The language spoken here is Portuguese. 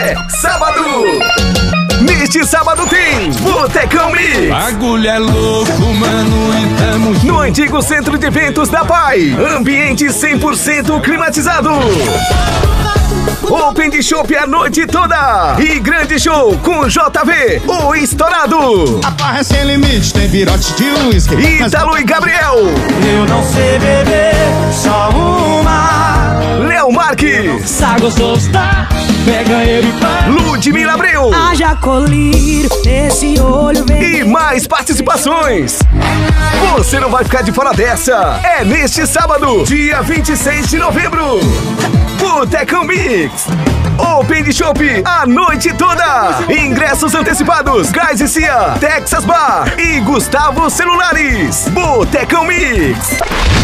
é sábado. Neste sábado tem Botecão Mix. Bagulho é louco, mano, e tamo no antigo Centro de Eventos da Pai. Ambiente 100% climatizado. Open de chopp a noite toda. E grande show com JV, o estourado. A barra é sem limite, tem virote de uísque. Ítalo e Gabriel. Eu não sei beber, só uma. Léo Marques. Tá gostoso, tá? Pega ele pra Ludmila Abreu. Haja colírio, esse olho vem. E mais participações. Você não vai ficar de fora dessa. É neste sábado, dia 26 de novembro. Botecão Mix. Open de chopp a noite toda. Ingressos antecipados. Gás e Cia, Texas Bar e Gustavo Celulares. Botecão Mix.